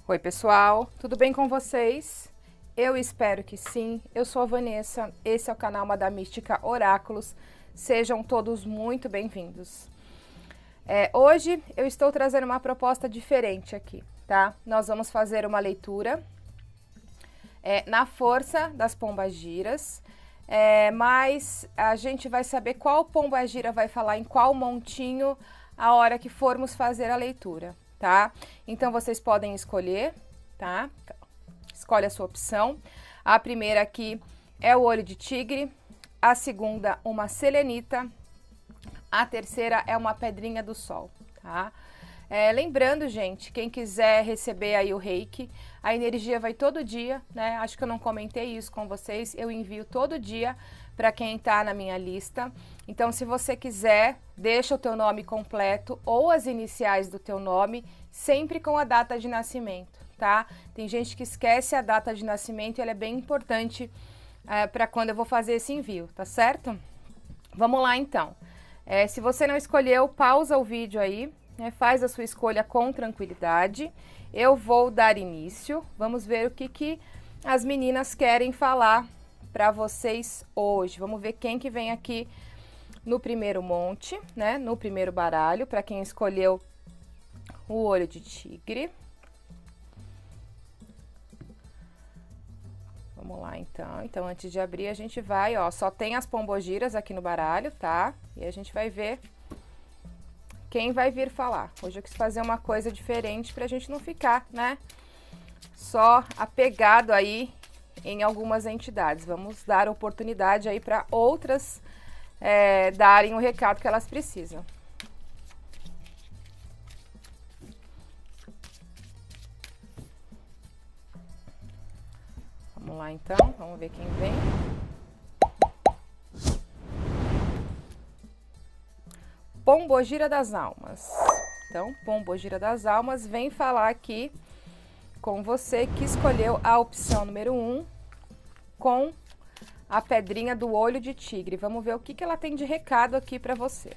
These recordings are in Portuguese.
Oi, pessoal, tudo bem com vocês? Eu espero que sim. Eu sou a Vanessa, esse é o canal Madame Mística Oráculos. Sejam todos muito bem-vindos. Hoje eu estou trazendo uma proposta diferente aqui, tá? Nós vamos fazer uma leitura na força das pombagiras, mas a gente vai saber qual pombagira vai falar em qual montinho a hora que formos fazer a leitura, tá? Então vocês podem escolher, tá? Escolhe a sua opção. A primeira aqui é o olho de tigre, a segunda uma selenita, a terceira é uma pedrinha do sol, tá? Lembrando, gente, quem quiser receber aí o reiki, a energia vai todo dia, né? Acho que eu não comentei isso com vocês, eu envio todo dia para quem tá na minha lista. Então, se você quiser, deixa o teu nome completo ou as iniciais do teu nome, sempre com a data de nascimento, tá? Tem gente que esquece a data de nascimento e ela é bem importante para quando eu vou fazer esse envio, tá certo? Vamos lá, então. Se você não escolheu, pausa o vídeo aí, né? Faz a sua escolha com tranquilidade. Eu vou dar início. Vamos ver o que as meninas querem falar para vocês hoje. Vamos ver quem que vem aqui no primeiro monte, né? No primeiro baralho, para quem escolheu o olho de tigre. Vamos lá, então. Então, antes de abrir, a gente vai, ó, só tem as pombogiras aqui no baralho, tá? E a gente vai ver quem vai vir falar. Hoje eu quis fazer uma coisa diferente pra gente não ficar, né, só apegado aí em algumas entidades. Vamos dar oportunidade aí para outras darem o recado que elas precisam. Vamos lá, então. Vamos ver quem vem. Pombogira das Almas. Então, Pombogira das Almas vem falar aqui com você que escolheu a opção número 1 com a pedrinha do olho de tigre. Vamos ver o que ela tem de recado aqui para você.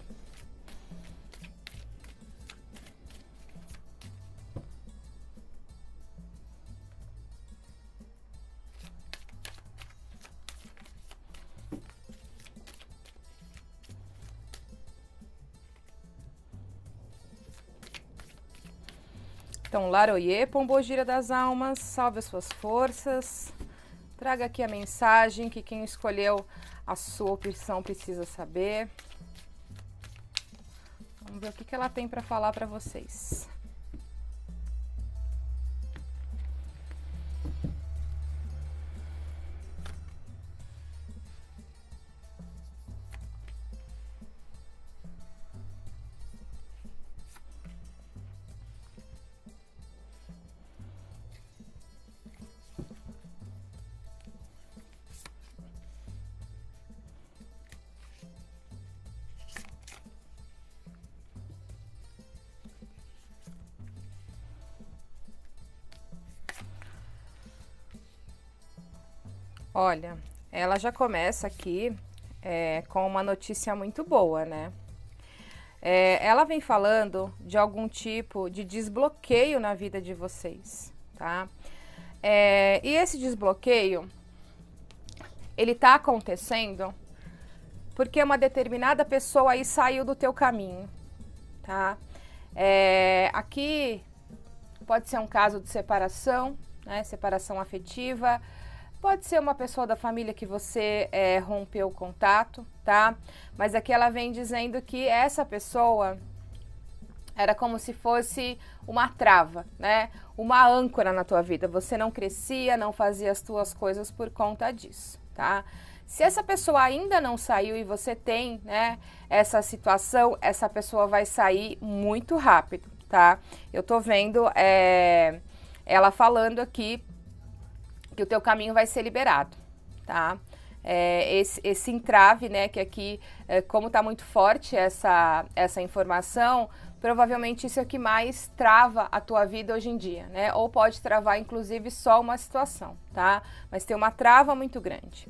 Então, Laroie, Pombogira das Almas, salve as suas forças. Traga aqui a mensagem que quem escolheu a sua opção precisa saber. Vamos ver o que ela tem para falar para vocês. Olha, ela já começa aqui com uma notícia muito boa, né? Ela vem falando de algum tipo de desbloqueio na vida de vocês, tá? E esse desbloqueio, ele tá acontecendo porque uma determinada pessoa aí saiu do teu caminho, tá? Aqui pode ser um caso de separação, né? Separação afetiva. Pode ser uma pessoa da família que você rompeu o contato, tá? Mas aqui ela vem dizendo que essa pessoa era como se fosse uma trava, né? Uma âncora na tua vida. Você não crescia, não fazia as tuas coisas por conta disso, tá? Se essa pessoa ainda não saiu e você tem, né, essa situação, essa pessoa vai sair muito rápido, tá? Eu tô vendo ela falando aqui que o teu caminho vai ser liberado, tá? Esse entrave, né, que aqui, como tá muito forte essa informação, provavelmente isso é o que mais trava a tua vida hoje em dia, né? Ou pode travar, inclusive, só uma situação, tá? Mas tem uma trava muito grande.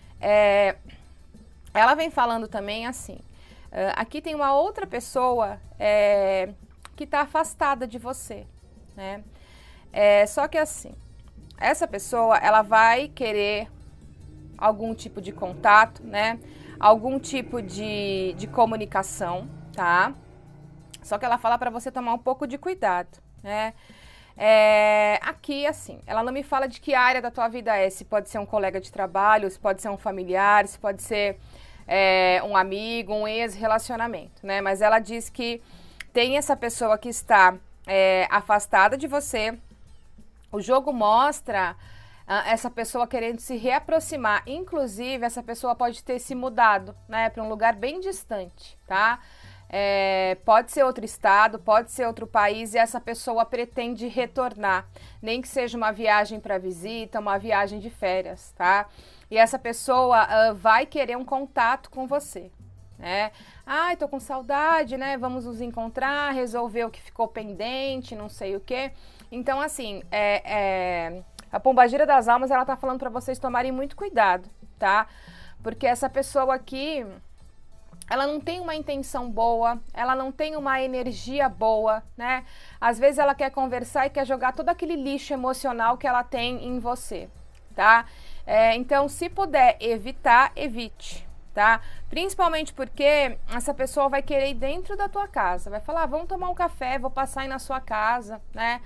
Ela vem falando também assim, aqui tem uma outra pessoa que tá afastada de você, né? Só que assim, essa pessoa, ela vai querer algum tipo de contato, né? Algum tipo de comunicação, tá? Só que ela fala para você tomar um pouco de cuidado, né? Aqui, assim, ela não me fala de que área da tua vida é. Se pode ser um colega de trabalho, se pode ser um familiar, se pode ser um amigo, um ex-relacionamento, né? Mas ela diz que tem essa pessoa que está afastada de você. O jogo mostra essa pessoa querendo se reaproximar. Inclusive, essa pessoa pode ter se mudado, né, para um lugar bem distante, tá? Pode ser outro estado, pode ser outro país e essa pessoa pretende retornar. Nem que seja uma viagem para visita, uma viagem de férias, tá? E essa pessoa vai querer um contato com você, né? Ai, tô com saudade, né? Vamos nos encontrar, resolver o que ficou pendente, não sei o quê. Então, assim, a pombagira das almas, ela tá falando para vocês tomarem muito cuidado, tá? Porque essa pessoa aqui, ela não tem uma intenção boa, ela não tem uma energia boa, né? Às vezes ela quer conversar e quer jogar todo aquele lixo emocional que ela tem em você, tá? Então, se puder evitar, evite, tá? Principalmente porque essa pessoa vai querer ir dentro da tua casa, vai falar, vamos tomar um café, vou passar aí na sua casa, né?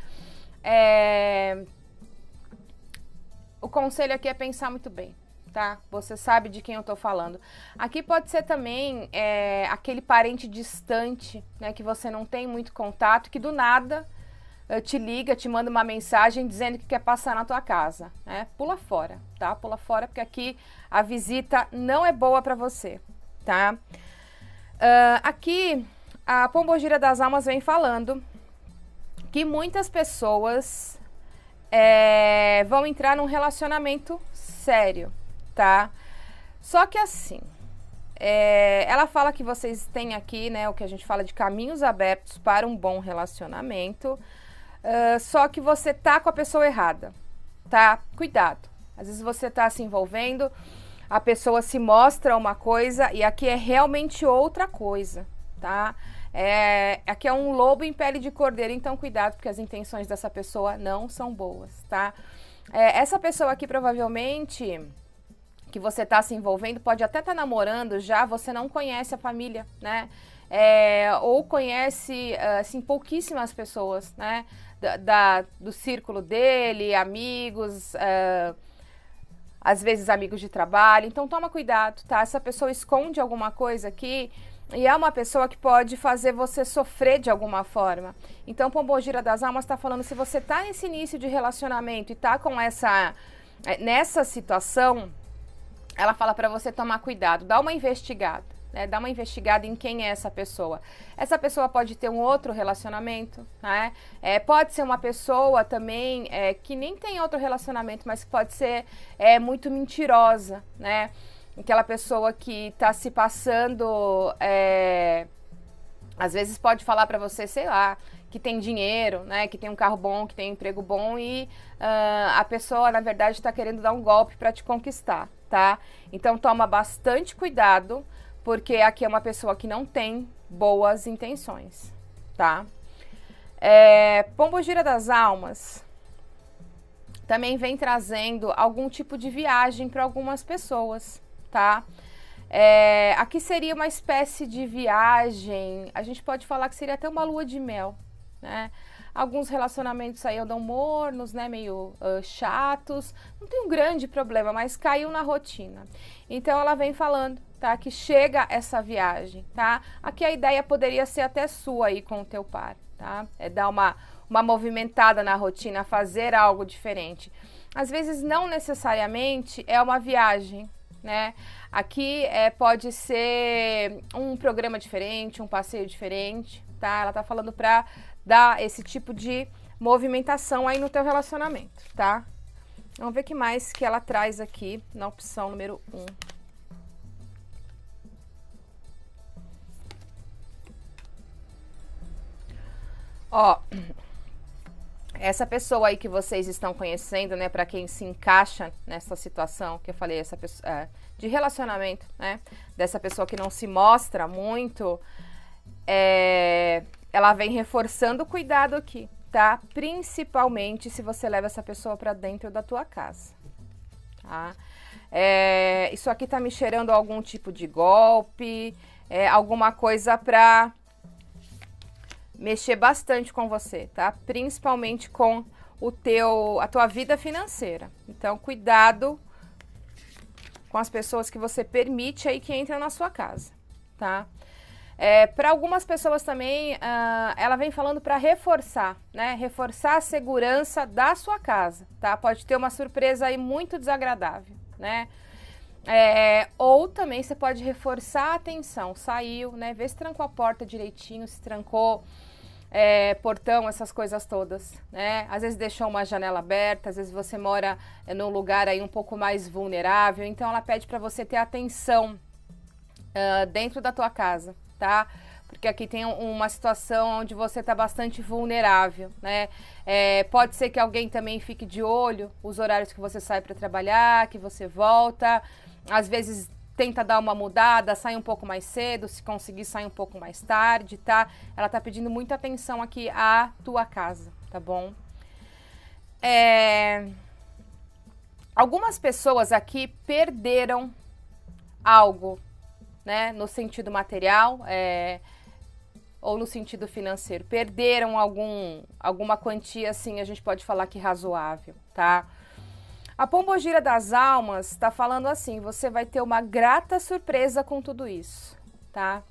O conselho aqui é pensar muito bem, tá? Você sabe de quem eu tô falando. Aqui pode ser também aquele parente distante, né? Que você não tem muito contato, que do nada te liga, te manda uma mensagem dizendo que quer passar na tua casa, né? Pula fora, tá? Pula fora, porque aqui a visita não é boa pra você, tá? Aqui, a pombogira das almas vem falando que muitas pessoas vão entrar num relacionamento sério, tá? Só que assim, ela fala que vocês têm aqui, né, o que a gente fala de caminhos abertos para um bom relacionamento, só que você tá com a pessoa errada, tá? Cuidado. Às vezes você tá se envolvendo, a pessoa se mostra uma coisa e aqui é realmente outra coisa, tá? Aqui é um lobo em pele de cordeiro, então cuidado, porque as intenções dessa pessoa não são boas, tá? Essa pessoa aqui provavelmente que você tá se envolvendo, pode até estar namorando já, você não conhece a família, né? Ou conhece, assim, pouquíssimas pessoas, né? Do círculo dele, amigos, às vezes amigos de trabalho, então toma cuidado, tá? Essa pessoa esconde alguma coisa aqui e é uma pessoa que pode fazer você sofrer de alguma forma. Então, pombogira das almas tá falando, se você tá nesse início de relacionamento e tá com nessa situação, ela fala para você tomar cuidado, dá uma investigada, né? Dá uma investigada em quem é essa pessoa. Essa pessoa pode ter um outro relacionamento, né? Pode ser uma pessoa também que nem tem outro relacionamento, mas pode ser muito mentirosa, né? Aquela pessoa que está se passando, às vezes pode falar para você, sei lá, que tem dinheiro, né, que tem um carro bom, que tem um emprego bom e a pessoa, na verdade, está querendo dar um golpe para te conquistar, tá? Então, toma bastante cuidado, porque aqui é uma pessoa que não tem boas intenções, tá? Pombogira das almas também vem trazendo algum tipo de viagem para algumas pessoas, tá? Aqui seria uma espécie de viagem, a gente pode falar que seria até uma lua de mel, né? Alguns relacionamentos aí andam mornos, né, meio chatos, não tem um grande problema, mas caiu na rotina. Então ela vem falando, tá, que chega essa viagem, tá? Aqui a ideia poderia ser até sua aí com o teu par, tá? Dar uma movimentada na rotina, fazer algo diferente. Às vezes não necessariamente é uma viagem, né? Aqui pode ser um programa diferente, um passeio diferente, tá? Ela tá falando pra dar esse tipo de movimentação aí no teu relacionamento, tá? Vamos ver o que mais que ela traz aqui na opção número 1. Ó, essa pessoa aí que vocês estão conhecendo, né, para quem se encaixa nessa situação que eu falei, essa pessoa de relacionamento, né, dessa pessoa que não se mostra muito, ela vem reforçando o cuidado aqui, tá? Principalmente se você leva essa pessoa para dentro da tua casa, tá? Isso aqui tá me cheirando algum tipo de golpe, alguma coisa pra mexer bastante com você, tá? Principalmente com a tua vida financeira. Então, cuidado com as pessoas que você permite aí que entram na sua casa, tá? Para algumas pessoas também, ela vem falando para reforçar, né? Reforçar a segurança da sua casa, tá? Pode ter uma surpresa aí muito desagradável, né? Ou também você pode reforçar a atenção. Saiu, né? Vê se trancou a porta direitinho, se trancou portão, essas coisas todas, né? Às vezes deixou uma janela aberta, às vezes você mora num lugar aí um pouco mais vulnerável, então ela pede para você ter atenção dentro da tua casa, tá? Porque aqui tem uma situação onde você está bastante vulnerável, né? Pode ser que alguém também fique de olho os horários que você sai para trabalhar, que você volta, às vezes tenta dar uma mudada, sai um pouco mais cedo, se conseguir sair um pouco mais tarde, tá? Ela tá pedindo muita atenção aqui à tua casa, tá bom? Algumas pessoas aqui perderam algo, né? No sentido material, ou no sentido financeiro. Perderam alguma quantia, assim, a gente pode falar que razoável, tá? A Pombogira das Almas está falando assim, você vai ter uma grata surpresa com tudo isso, tá?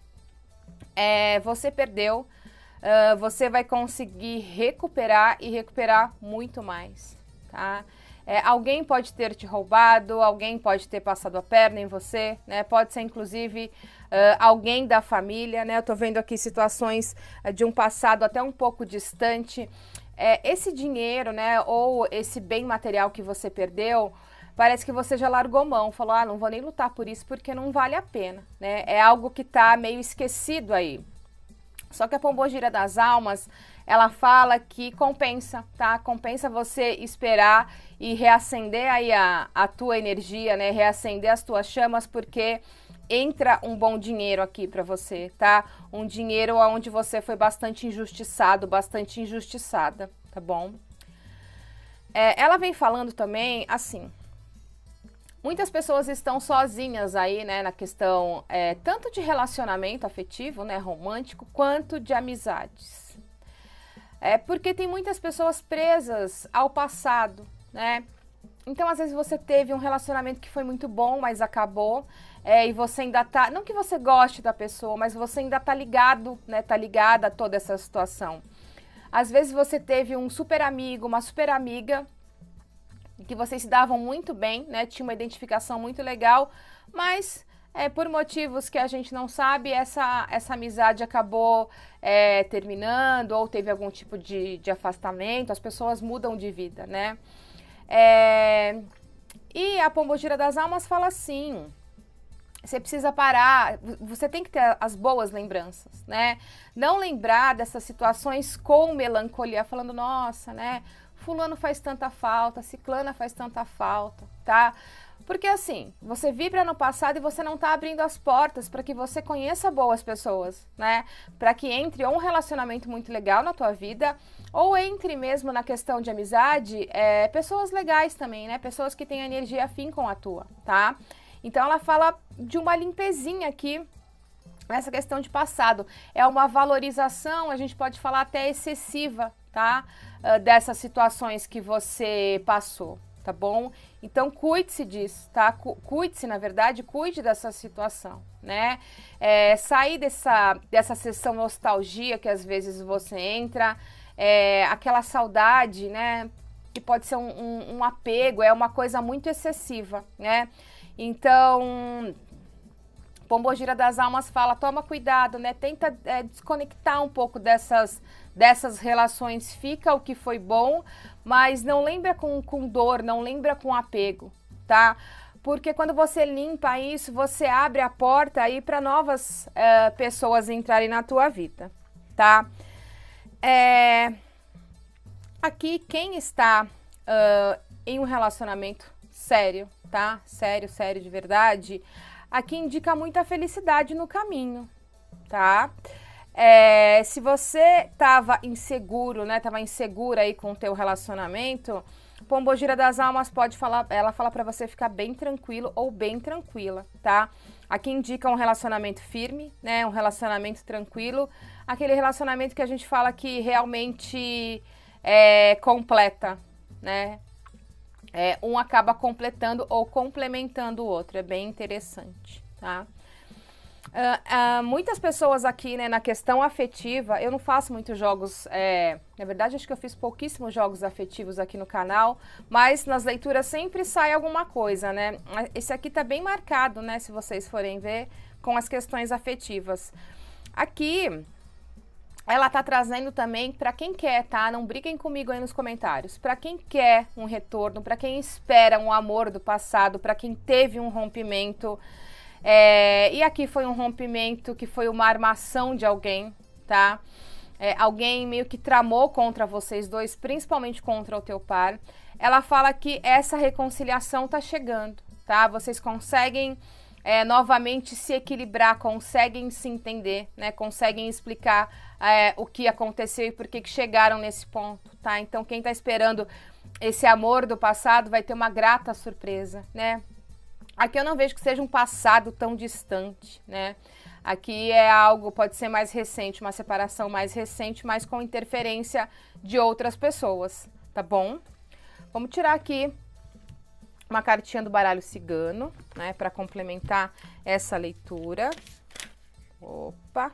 Você perdeu, você vai conseguir recuperar e recuperar muito mais, tá? Alguém pode ter te roubado, alguém pode ter passado a perna em você, né? Pode ser inclusive alguém da família, né? Eu tô vendo aqui situações de um passado até um pouco distante. Esse dinheiro, né, ou esse bem material que você perdeu, parece que você já largou mão, falou, não vou nem lutar por isso porque não vale a pena, né? É algo que tá meio esquecido aí. Só que a Pombogira das Almas, ela fala que compensa, tá? Compensa você esperar e reacender aí a tua energia, né? Reacender as tuas chamas, porque entra um bom dinheiro aqui para você, tá? Um dinheiro onde você foi bastante injustiçado, bastante injustiçada, tá bom? Ela vem falando também, assim, muitas pessoas estão sozinhas aí, né, na questão tanto de relacionamento afetivo, né, romântico, quanto de amizades. Porque tem muitas pessoas presas ao passado, né? Então, às vezes você teve um relacionamento que foi muito bom, mas acabou, e você ainda tá, não que você goste da pessoa, mas você ainda tá ligado, né, tá ligada a toda essa situação. Às vezes você teve um super amigo, uma super amiga, que vocês se davam muito bem, né, tinha uma identificação muito legal, mas por motivos que a gente não sabe, essa amizade acabou terminando, ou teve algum tipo de afastamento, as pessoas mudam de vida, né? E a Pombogira das Almas fala assim, você precisa parar, você tem que ter as boas lembranças, né? Não lembrar dessas situações com melancolia, falando, nossa, né? Fulano faz tanta falta, ciclana faz tanta falta, tá? Porque assim, você vibra no passado e você não tá abrindo as portas para que você conheça boas pessoas, né? Para que entre um relacionamento muito legal na tua vida, ou entre mesmo na questão de amizade, pessoas legais também, né? Pessoas que têm energia afim com a tua, tá? Então ela fala de uma limpezinha aqui, nessa questão de passado. É uma valorização, a gente pode falar até excessiva, tá? Dessas situações que você passou, tá bom? Então cuide-se disso, tá? Cuide-se, na verdade, cuide dessa situação, né? Sair dessa sessão nostalgia que às vezes você entra, aquela saudade, né? Que pode ser um apego, é uma coisa muito excessiva, né? Então, Pombogira das Almas fala, toma cuidado, né? Tenta desconectar um pouco dessas relações, fica o que foi bom, mas não lembra com dor, não lembra com apego, tá? Porque quando você limpa isso, você abre a porta aí para novas pessoas entrarem na tua vida, tá? Aqui, quem está em um relacionamento sério, tá? Sério, sério, de verdade, aqui indica muita felicidade no caminho, tá? Se você tava inseguro, né? Tava insegura aí com o teu relacionamento, Pombogira das Almas pode falar, ela fala pra você ficar bem tranquilo ou bem tranquila, tá? Aqui indica um relacionamento firme, né? Um relacionamento tranquilo, aquele relacionamento que a gente fala que realmente completa, né? Um acaba completando ou complementando o outro, é bem interessante, tá? Muitas pessoas aqui, né, na questão afetiva, eu não faço muitos jogos, na verdade acho que eu fiz pouquíssimos jogos afetivos aqui no canal, mas nas leituras sempre sai alguma coisa, né? Esse aqui tá bem marcado, né, se vocês forem ver, com as questões afetivas. Aqui, ela tá trazendo também para quem quer, tá? Não briguem comigo aí nos comentários. Para quem quer um retorno, para quem espera um amor do passado, para quem teve um rompimento. E aqui foi um rompimento que foi uma armação de alguém, tá? Alguém meio que tramou contra vocês dois, principalmente contra o teu par. Ela fala que essa reconciliação tá chegando, tá? Vocês conseguem novamente se equilibrar, conseguem se entender, né? Conseguem explicar o que aconteceu e por que chegaram nesse ponto, tá? Então quem tá esperando esse amor do passado vai ter uma grata surpresa, né? Aqui eu não vejo que seja um passado tão distante, né? Aqui é algo, pode ser mais recente, uma separação mais recente, mas com interferência de outras pessoas, tá bom? Vamos tirar aqui uma cartinha do baralho cigano, né? Para complementar essa leitura. Opa!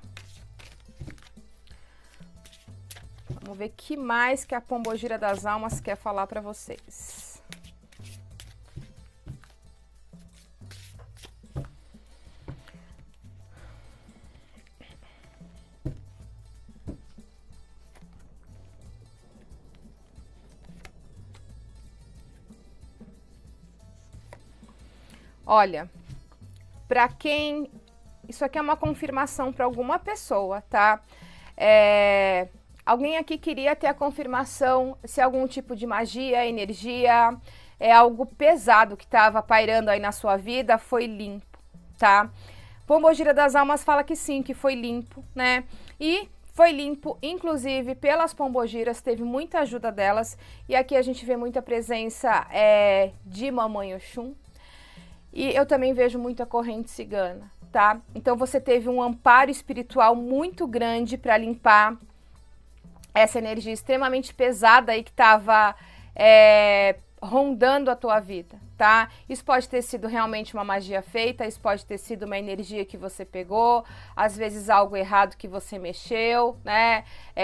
Vamos ver o que mais que a Pombogira das Almas quer falar para vocês. Olha, para quem... Isso aqui é uma confirmação para alguma pessoa, tá? Alguém aqui queria ter a confirmação se algum tipo de magia, energia, algo pesado que estava pairando aí na sua vida foi limpo, tá? Pombogira das Almas fala que sim, que foi limpo, né? E foi limpo, inclusive, pelas pombogiras, teve muita ajuda delas. E aqui a gente vê muita presença de Mamãe Oxum. E eu também vejo muita corrente cigana, tá? Então você teve um amparo espiritual muito grande para limpar essa energia extremamente pesada aí que estava rondando a tua vida, tá? Isso pode ter sido realmente uma magia feita, isso pode ter sido uma energia que você pegou, às vezes algo errado que você mexeu, né?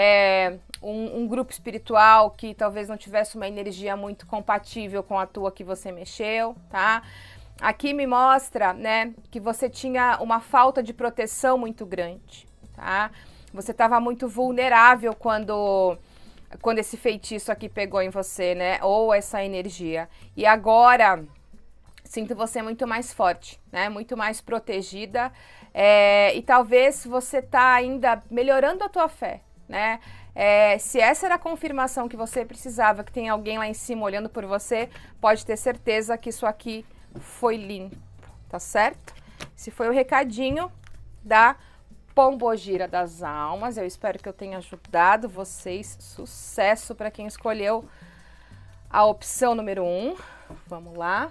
Um grupo espiritual que talvez não tivesse uma energia muito compatível com a tua que você mexeu, tá? Aqui me mostra, né, que você tinha uma falta de proteção muito grande, tá? Você estava muito vulnerável quando esse feitiço aqui pegou em você, né? Ou essa energia. E agora, sinto você muito mais forte, né? Muito mais protegida. E talvez você tá ainda melhorando a tua fé, né? Se essa era a confirmação que você precisava, que tem alguém lá em cima olhando por você, pode ter certeza que isso aqui foi limpo, tá certo? Esse foi o recadinho da Pombogira das Almas. Eu espero que eu tenha ajudado vocês. Sucesso para quem escolheu a opção número 1. Vamos lá.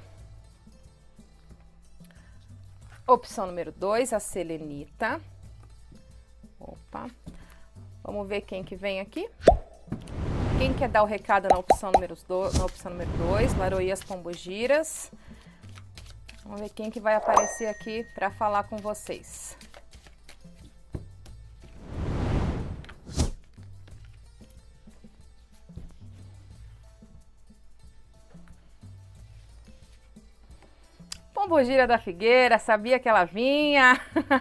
Opção número 2, a Selenita. Opa. Vamos ver quem que vem aqui. Quem quer dar o recado na opção número 2? Laroias Pombogiras. Vamos ver quem que vai aparecer aqui para falar com vocês. Pombogira da Figueira, sabia que ela vinha?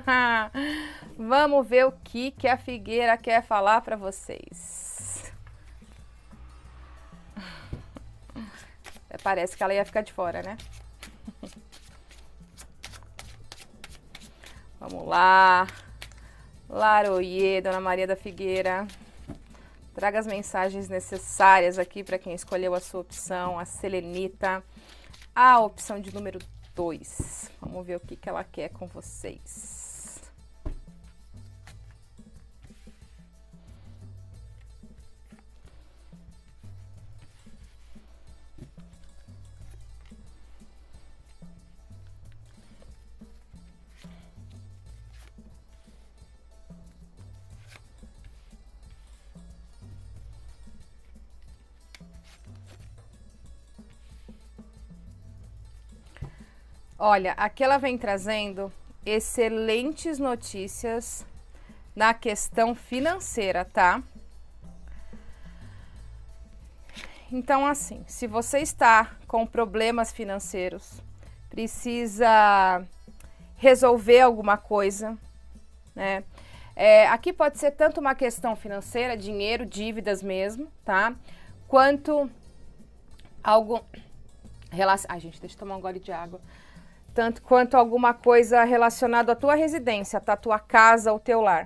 Vamos ver o que a Figueira quer falar para vocês. Parece que ela ia ficar de fora, né? Vamos lá. Laroie, Dona Maria da Figueira. Traga as mensagens necessárias aqui para quem escolheu a sua opção, a Selenita. A opção de número 2. Vamos ver o que ela quer com vocês. Olha, aqui ela vem trazendo excelentes notícias na questão financeira, tá? Então, assim, se você está com problemas financeiros, precisa resolver alguma coisa, né? Aqui pode ser tanto uma questão financeira, dinheiro, dívidas mesmo, tá? Quanto algo... Ai, gente, deixa eu tomar um gole de água. Tanto quanto alguma coisa relacionada à tua residência, tá? Tua casa, o teu lar.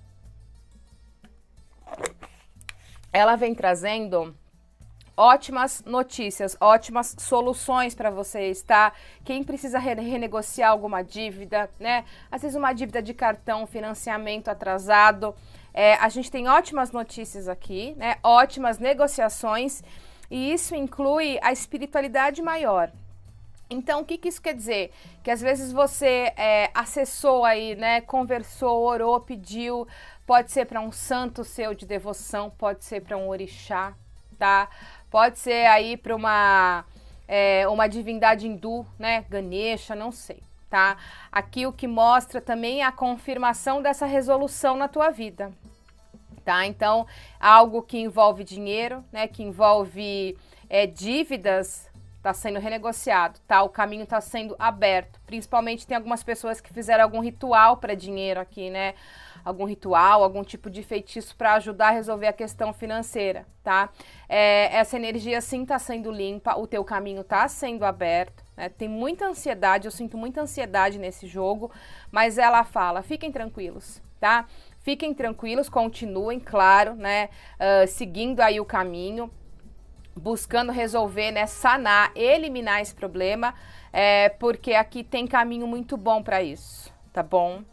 Ela vem trazendo ótimas notícias, ótimas soluções para vocês, tá? Quem precisa renegociar alguma dívida, né? Às vezes uma dívida de cartão, financiamento atrasado. A gente tem ótimas notícias aqui, né? Ótimas negociações, e isso inclui a espiritualidade maior. Então, o que isso quer dizer? Que às vezes você acessou aí, né? Conversou, orou, pediu. Pode ser para um santo seu de devoção, pode ser para um orixá, tá? Pode ser aí para uma divindade hindu, né? Ganesha, não sei, tá? Aqui o que mostra também é a confirmação dessa resolução na tua vida, tá? Então, algo que envolve dinheiro, né? Que envolve dívidas, está sendo renegociado, tá? O caminho está sendo aberto. Principalmente tem algumas pessoas que fizeram algum ritual para dinheiro aqui, né? Algum ritual, algum tipo de feitiço para ajudar a resolver a questão financeira, tá? Essa energia sim está sendo limpa, o teu caminho está sendo aberto, né? Tem muita ansiedade, eu sinto muita ansiedade nesse jogo, mas ela fala, fiquem tranquilos, tá? Fiquem tranquilos, continuem, claro, né? Seguindo aí o caminho, buscando resolver, né, sanar, eliminar esse problema, porque aqui tem caminho muito bom para isso, tá bom?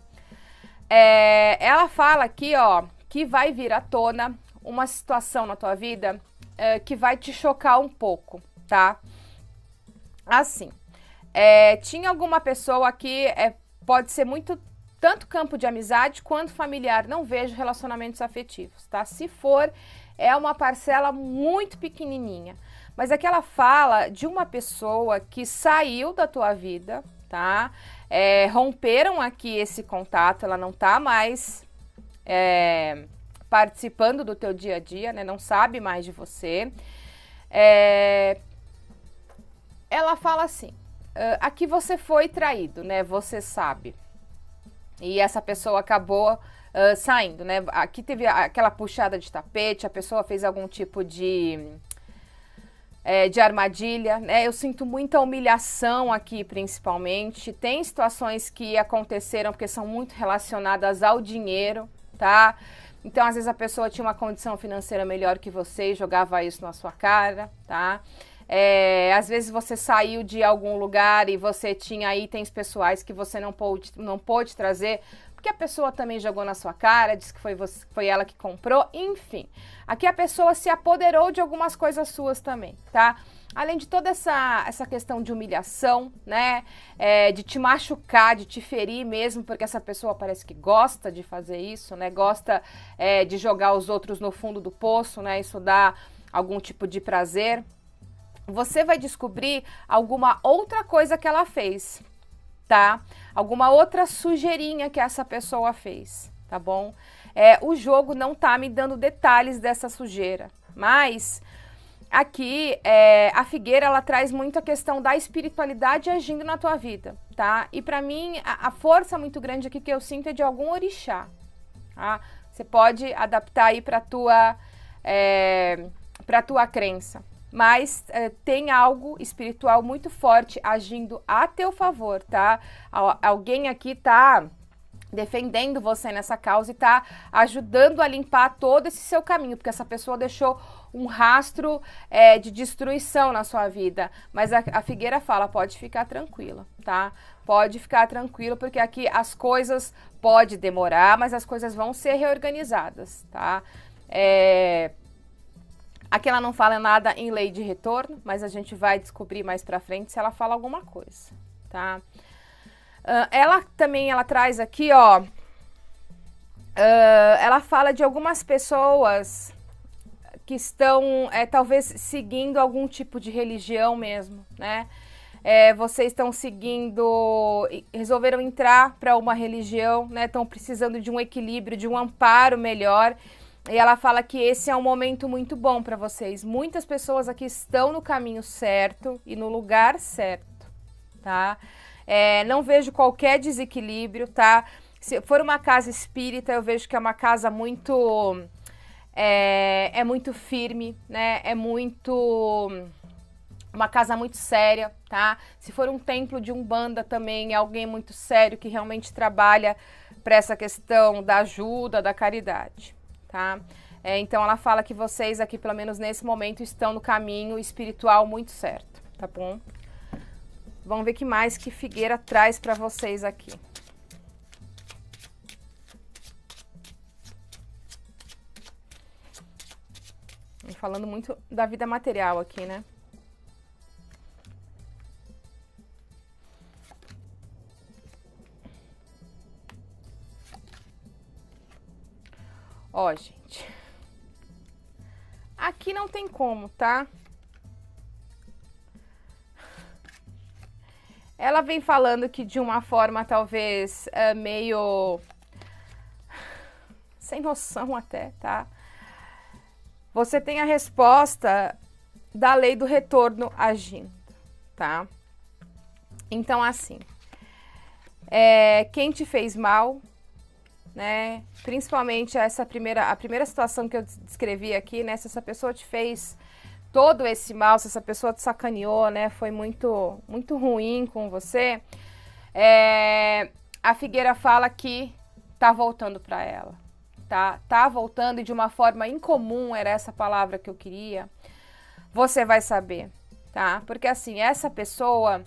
Ela fala aqui, ó, que vai vir à tona uma situação na tua vida que vai te chocar um pouco, tá? Assim, tinha alguma pessoa que pode ser muito, tanto campo de amizade quanto familiar, não vejo relacionamentos afetivos, tá? Se for, é uma parcela muito pequenininha. Mas aqui ela fala de uma pessoa que saiu da tua vida, tá? Romperam aqui esse contato, ela não tá mais participando do teu dia a dia, né? Não sabe mais de você. Ela fala assim, aqui você foi traído, né? Você sabe. E essa pessoa acabou saindo, né? Aqui teve aquela puxada de tapete, a pessoa fez algum tipo de armadilha, né? Eu sinto muita humilhação aqui, principalmente. Tem situações que aconteceram porque são muito relacionadas ao dinheiro, tá? Então, às vezes a pessoa tinha uma condição financeira melhor que você e jogava isso na sua cara, tá? Às vezes você saiu de algum lugar e você tinha itens pessoais que você não pôde trazer, porque a pessoa também jogou na sua cara, disse que foi ela que comprou, enfim. Aqui a pessoa se apoderou de algumas coisas suas também, tá? Além de toda essa questão de humilhação, né? De te machucar, de te ferir mesmo, porque essa pessoa parece que gosta de fazer isso, né? Gosta de jogar os outros no fundo do poço, né? Isso dá algum tipo de prazer. Você vai descobrir alguma outra coisa que ela fez, tá? Alguma outra sujeirinha que essa pessoa fez, tá bom? O jogo não tá me dando detalhes dessa sujeira, mas aqui a figueira, ela traz muito a questão da espiritualidade agindo na tua vida, tá? E pra mim, a força muito grande aqui que eu sinto é de algum orixá, tá? Você pode adaptar aí pra tua crença. Mas tem algo espiritual muito forte agindo a teu favor, tá? Alguém aqui tá defendendo você nessa causa e tá ajudando a limpar todo esse seu caminho, porque essa pessoa deixou um rastro de destruição na sua vida. Mas a figueira fala, pode ficar tranquila, tá? Pode ficar tranquilo, porque aqui as coisas pode demorar, mas as coisas vão ser reorganizadas, tá? Aqui ela não fala nada em lei de retorno, mas a gente vai descobrir mais pra frente se ela fala alguma coisa, tá? Ela traz aqui, ó, ela fala de algumas pessoas que estão, talvez, seguindo algum tipo de religião mesmo, né? vocês estão seguindo, resolveram entrar para uma religião, né? Estão precisando de um equilíbrio, de um amparo melhor. E ela fala que esse é um momento muito bom para vocês. Muitas pessoas aqui estão no caminho certo e no lugar certo, tá? Não vejo qualquer desequilíbrio, tá? Se for uma casa espírita, eu vejo que é uma casa muito... muito firme, né? Uma casa muito séria, tá? Se for um templo de Umbanda também, é alguém muito sério que realmente trabalha para essa questão da ajuda, da caridade, tá? Então ela fala que vocês aqui, pelo menos nesse momento, estão no caminho espiritual muito certo, tá bom? Vamos ver o que mais que Figueira traz para vocês aqui. Falando muito da vida material aqui, né? Ó, gente. Aqui não tem como, tá? Ela vem falando que de uma forma talvez meio sem noção até, tá? Você tem a resposta da lei do retorno agindo, tá? Então, assim, quem te fez mal, né? Principalmente a primeira situação que eu descrevi aqui, né? Se essa pessoa te fez todo esse mal, se essa pessoa te sacaneou, né? Foi muito, muito ruim com você. A Figueira fala que tá voltando para ela, tá? Tá voltando e de uma forma incomum, era essa palavra que eu queria. Você vai saber, tá? Porque assim, essa pessoa,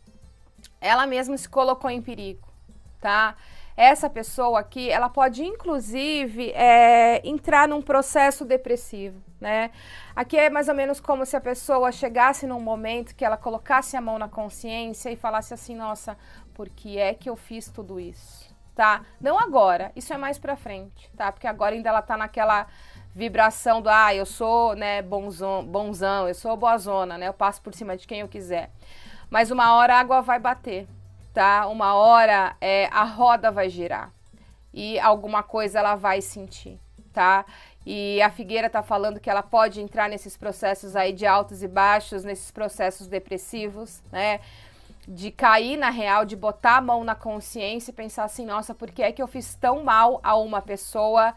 ela mesma se colocou em perigo, tá? Essa pessoa aqui, ela pode inclusive entrar num processo depressivo, né? Aqui é mais ou menos como se a pessoa chegasse num momento que ela colocasse a mão na consciência e falasse assim, nossa, por que é que eu fiz tudo isso, tá? Não agora, isso é mais pra frente, tá? Porque agora ainda ela tá naquela vibração do, eu sou, né, bonzão, eu sou boazona, né? Eu passo por cima de quem eu quiser. Mas uma hora a água vai bater, tá? Uma hora a roda vai girar e alguma coisa ela vai sentir, tá? E a Figueira tá falando que ela pode entrar nesses processos aí de altos e baixos, nesses processos depressivos, né? De cair na real, de botar a mão na consciência e pensar assim, nossa, por que é que eu fiz tão mal a uma pessoa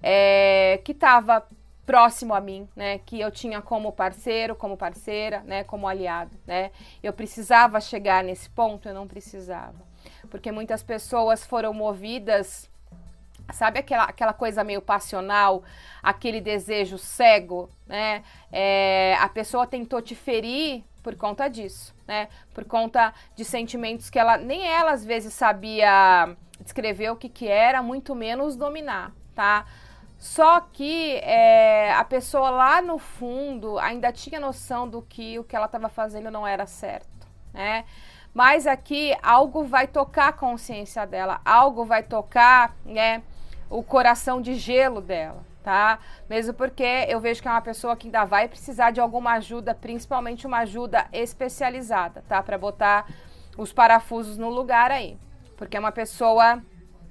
que estava próximo a mim, né, que eu tinha como parceiro, como parceira, né, como aliado, né, eu precisava chegar nesse ponto, eu não precisava, porque muitas pessoas foram movidas, sabe aquela coisa meio passional, aquele desejo cego, né, a pessoa tentou te ferir por conta disso, né, por conta de sentimentos que nem ela às vezes sabia descrever o que era, muito menos dominar, tá? Só que a pessoa lá no fundo ainda tinha noção do que o que ela estava fazendo não era certo, né? Mas aqui algo vai tocar a consciência dela, algo vai tocar, né, o coração de gelo dela, tá? Mesmo porque eu vejo que é uma pessoa que ainda vai precisar de alguma ajuda, principalmente uma ajuda especializada, tá? Para botar os parafusos no lugar aí. Porque é uma pessoa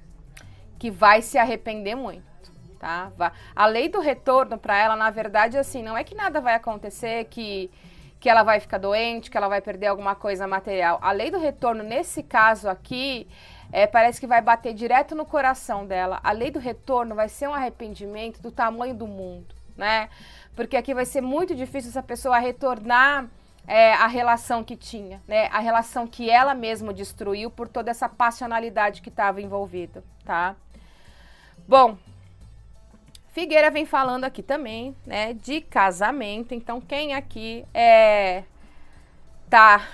que vai se arrepender muito. Tá? A lei do retorno para ela, na verdade, assim, não é que nada vai acontecer, que ela vai ficar doente, que ela vai perder alguma coisa material. A lei do retorno, nesse caso aqui, parece que vai bater direto no coração dela. A lei do retorno vai ser um arrependimento do tamanho do mundo, né? Porque aqui vai ser muito difícil essa pessoa retornar a relação que tinha, né? A relação que ela mesma destruiu por toda essa passionalidade que estava envolvida, tá? Bom, Figueira vem falando aqui também, né, de casamento. Então, quem aqui tá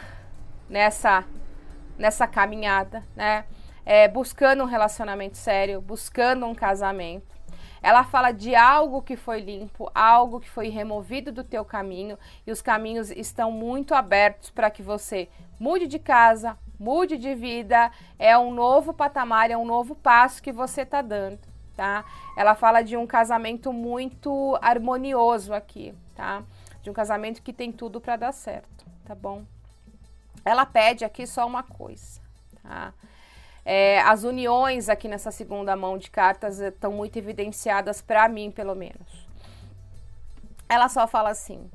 nessa caminhada, né, buscando um relacionamento sério, buscando um casamento. Ela fala de algo que foi limpo, algo que foi removido do teu caminho e os caminhos estão muito abertos para que você mude de casa, mude de vida. É um novo patamar, é um novo passo que você tá dando. Tá? Ela fala de um casamento muito harmonioso aqui, tá? De um casamento que tem tudo para dar certo, tá bom? ela pede aqui só uma coisa, tá? As uniões aqui nessa segunda mão de cartas estão muito evidenciadas para mim, pelo menos. Ela só fala assim,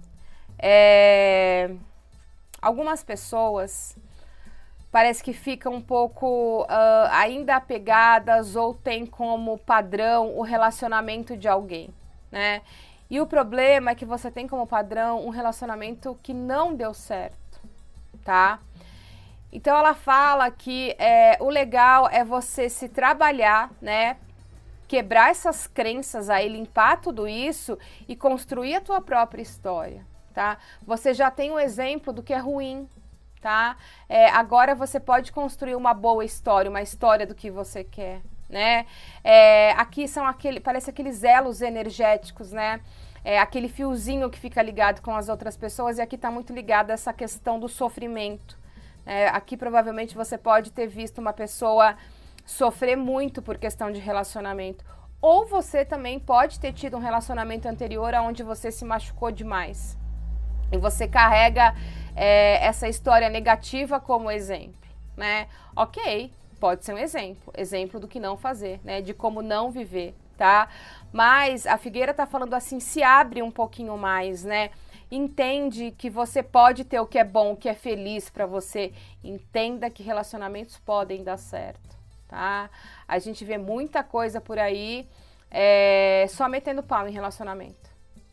algumas pessoas parece que ficam um pouco ainda apegadas ou tem como padrão o relacionamento de alguém, né? E o problema é que você tem como padrão um relacionamento que não deu certo, tá? Então ela fala que o legal é você se trabalhar, né? Quebrar essas crenças aí, limpar tudo isso e construir a tua própria história, tá? Você já tem um exemplo do que é ruim, tá? Agora você pode construir uma boa história, uma história do que você quer, né? Aqui são parece aqueles elos energéticos, né? Aquele fiozinho que fica ligado com as outras pessoas, e aqui está muito ligado a essa questão do sofrimento. Aqui provavelmente você pode ter visto uma pessoa sofrer muito por questão de relacionamento. Ou você também pode ter tido um relacionamento anterior onde você se machucou demais. E você carrega essa história negativa como exemplo, né? Ok, pode ser um exemplo do que não fazer, né? De como não viver, tá? Mas a Figueira tá falando assim, se abre um pouquinho mais, né? Entende que você pode ter o que é bom, o que é feliz para você. Entenda que relacionamentos podem dar certo, tá? A gente vê muita coisa por aí só metendo pau em relacionamento.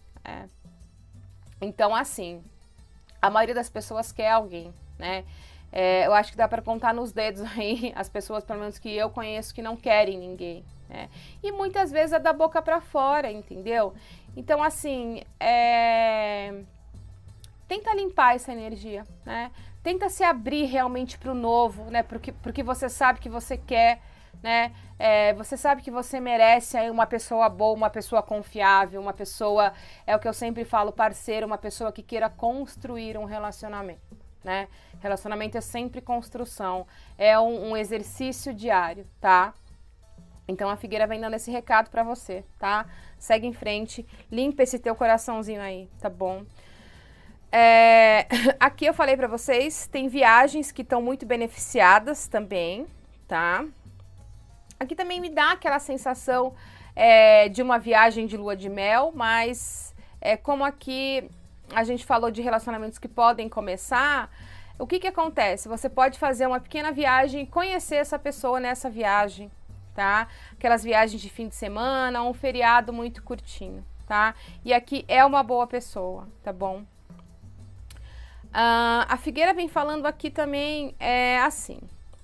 Então, assim, a maioria das pessoas quer alguém, né? Eu acho que dá para contar nos dedos aí as pessoas, pelo menos que eu conheço, que não querem ninguém, né? E muitas vezes é da boca para fora, entendeu? Então, assim, tenta limpar essa energia, né? Tenta se abrir realmente para o novo, né? Porque você sabe que você quer, né? Você sabe que você merece aí uma pessoa boa, uma pessoa confiável, uma pessoa, é o que eu sempre falo, parceiro, uma pessoa que queira construir um relacionamento, né? Relacionamento é sempre construção, é um exercício diário, tá? Então a Figueira vem dando esse recado pra você, tá? Segue em frente, limpa esse teu coraçãozinho aí, tá bom? Aqui eu falei pra vocês, tem viagens que estão muito beneficiadas também, tá? Aqui também me dá aquela sensação de uma viagem de lua de mel, mas como aqui a gente falou de relacionamentos que podem começar, o que acontece? Você pode fazer uma pequena viagem e conhecer essa pessoa nessa viagem, tá? Aquelas viagens de fim de semana, um feriado muito curtinho, tá? E aqui é uma boa pessoa, tá bom? A Figueira vem falando aqui também, assim,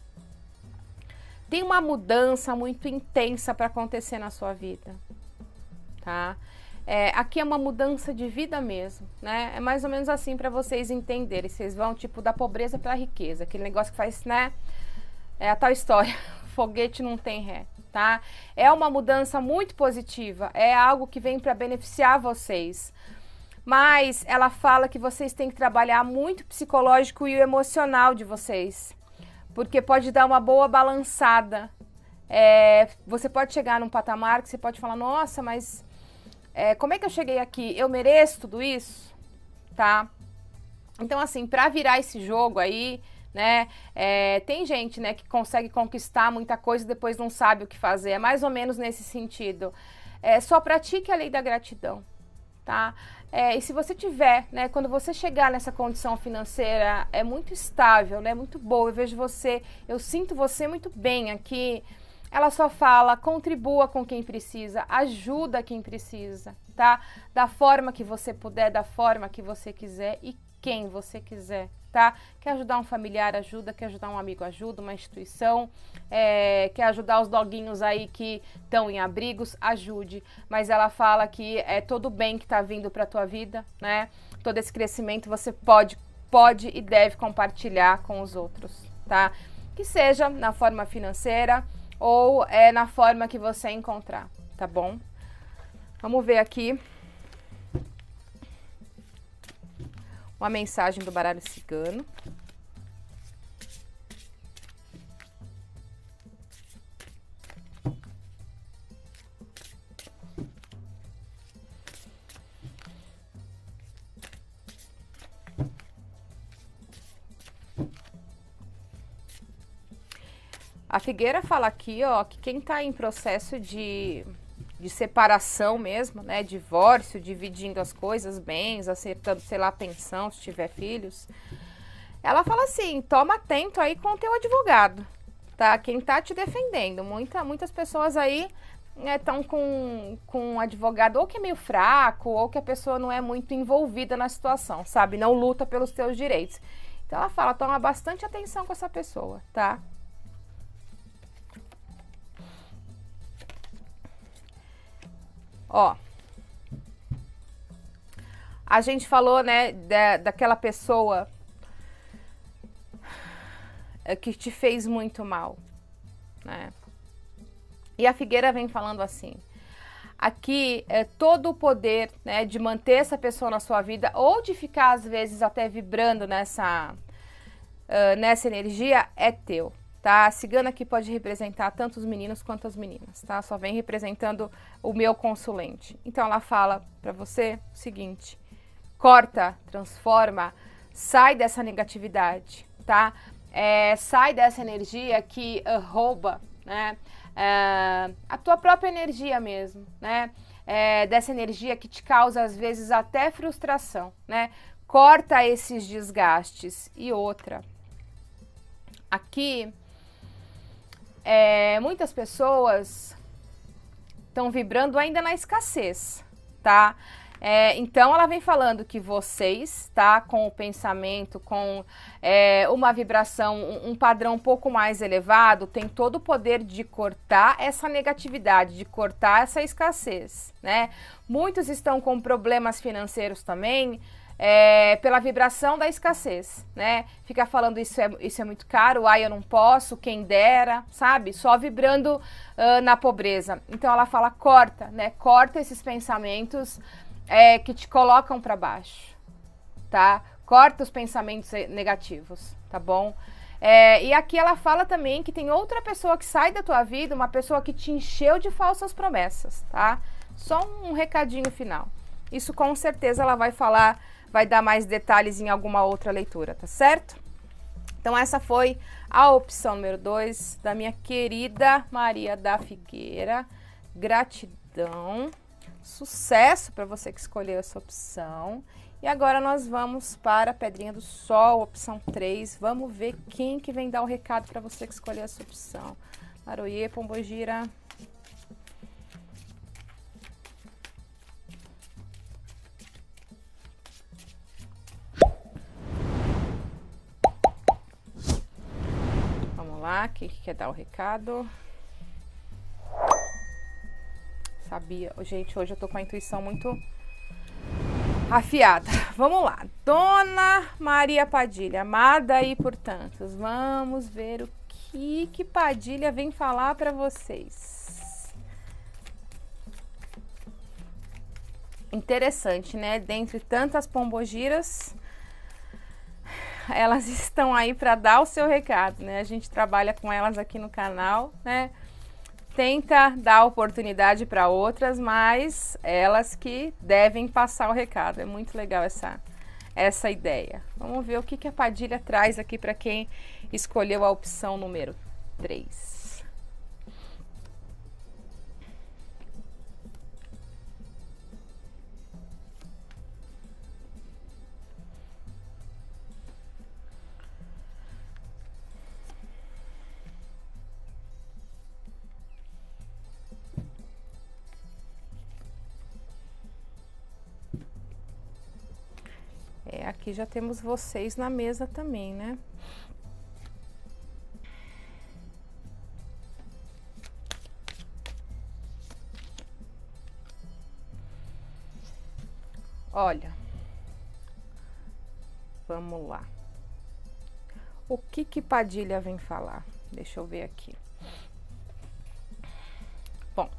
tem uma mudança muito intensa para acontecer na sua vida, tá? Aqui é uma mudança de vida mesmo, né? É mais ou menos assim para vocês entenderem. Vocês vão, tipo, da pobreza para a riqueza. Aquele negócio que faz, né? É a tal história. Foguete não tem ré, tá? É uma mudança muito positiva. É algo que vem para beneficiar vocês. Mas ela fala que vocês têm que trabalhar muito o psicológico e o emocional de vocês. Porque pode dar uma boa balançada. Você pode chegar num patamar que você pode falar, nossa, mas como é que eu cheguei aqui? Eu mereço tudo isso? Tá? Então, assim, pra virar esse jogo aí, né? Tem gente, né, que consegue conquistar muita coisa e depois não sabe o que fazer. É mais ou menos nesse sentido. Só pratique a lei da gratidão, tá? E se você tiver, né, quando você chegar nessa condição financeira muito estável, né, muito boa, eu sinto você muito bem aqui. Ela só fala, contribua com quem precisa, ajuda quem precisa, tá? Da forma que você puder, da forma que você quiser e quem você quiser, tá? Quer ajudar um familiar, ajuda. Quer ajudar um amigo, ajuda. Uma instituição, quer ajudar os doguinhos aí que estão em abrigos, ajude. Mas ela fala que todo o bem que tá vindo pra tua vida, né? Todo esse crescimento você pode e deve compartilhar com os outros, tá? Que seja na forma financeira ou na forma que você encontrar, tá bom? Vamos ver aqui uma mensagem do baralho cigano. A Figueira fala aqui, ó, que quem tá em processo de separação mesmo, né, divórcio, dividindo as coisas, bens, acertando, sei lá, pensão, se tiver filhos, ela fala assim, toma atento aí com o teu advogado, tá? Quem tá te defendendo, muitas pessoas aí estão com um advogado ou que é meio fraco, ou que a pessoa não é muito envolvida na situação, sabe? Não luta pelos teus direitos. Então ela fala, toma bastante atenção com essa pessoa, tá? Ó, a gente falou, né, daquela pessoa que te fez muito mal, né? E a Figueira vem falando assim, aqui é todo o poder, né, de manter essa pessoa na sua vida ou de ficar às vezes até vibrando nessa energia é teu. Tá? A cigana aqui pode representar tanto os meninos quanto as meninas, tá? Só vem representando o meu consulente. Então ela fala para você o seguinte: corta, transforma, sai dessa negatividade, tá? Sai dessa energia que rouba, né? A tua própria energia mesmo, né? Dessa energia que te causa às vezes até frustração, né? Corta esses desgastes. E outra, aqui muitas pessoas estão vibrando ainda na escassez, tá? Então ela vem falando que vocês, tá, com o pensamento, com uma vibração, um padrão um pouco mais elevado, tem todo o poder de cortar essa negatividade, de cortar essa escassez, né? Muitos estão com problemas financeiros também, pela vibração da escassez, né? Fica falando isso é muito caro, ai eu não posso, quem dera, sabe? Só vibrando na pobreza. Então ela fala, corta, né? Corta esses pensamentos que te colocam para baixo, tá? Corta os pensamentos negativos, tá bom? E aqui ela fala também que tem outra pessoa que sai da tua vida, uma pessoa que te encheu de falsas promessas, tá? Só um recadinho final. Isso com certeza ela vai falar, vai dar mais detalhes em alguma outra leitura, tá certo? Então essa foi a opção número 2 da minha querida Maria da Figueira. Gratidão, sucesso para você que escolheu essa opção. E agora nós vamos para a Pedrinha do Sol, opção 3. Vamos ver quem que vem dar o recado para você que escolheu essa opção. Laroie, Pombogira. Quem que quer dar o recado? Sabia. Gente, hoje eu tô com a intuição muito afiada. Vamos lá. Dona Maria Padilha, amada aí por tantos. Vamos ver o que Padilha vem falar para vocês. Interessante, né? Dentre tantas pombogiras, elas estão aí para dar o seu recado, né? A gente trabalha com elas aqui no canal, né? Tenta dar oportunidade para outras, mas elas que devem passar o recado. É muito legal essa ideia. Vamos ver o que a Padilha traz aqui para quem escolheu a opção número 3. Aqui já temos vocês na mesa também, né? Olha, vamos lá. O que Padilha vem falar? Deixa eu ver aqui. Bom,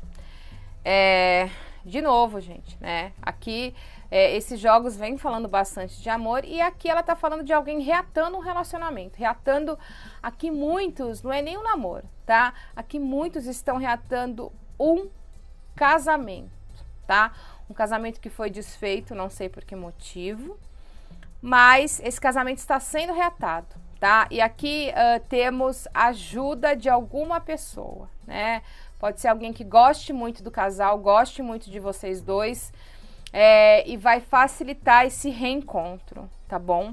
de novo, gente, né? Aqui, esses jogos vêm falando bastante de amor e aqui ela tá falando de alguém reatando um relacionamento. Reatando, aqui muitos, não é nem um namoro, tá? Aqui muitos estão reatando um casamento, tá? Um casamento que foi desfeito, não sei por que motivo, mas esse casamento está sendo reatado, tá? E aqui temos ajuda de alguma pessoa, né? Pode ser alguém que goste muito do casal, goste muito de vocês dois, e vai facilitar esse reencontro, tá bom?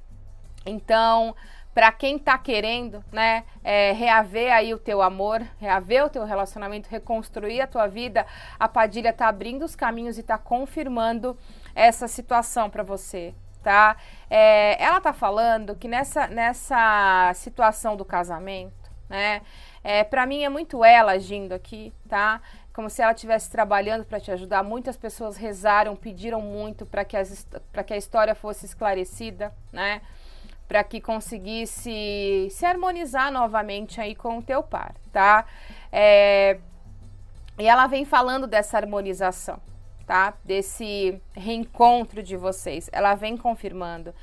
Então, para quem tá querendo, né, reaver aí o teu amor, reaver o teu relacionamento, reconstruir a tua vida, a Padilha tá abrindo os caminhos e tá confirmando essa situação para você, tá? Ela tá falando que nessa situação do casamento, né, para mim é muito ela agindo aqui, tá? Como se ela estivesse trabalhando para te ajudar. Muitas pessoas rezaram, pediram muito para que a história fosse esclarecida, né? Para que conseguisse se harmonizar novamente aí com o teu par, tá? E ela vem falando dessa harmonização, tá? Desse reencontro de vocês. Ela vem confirmando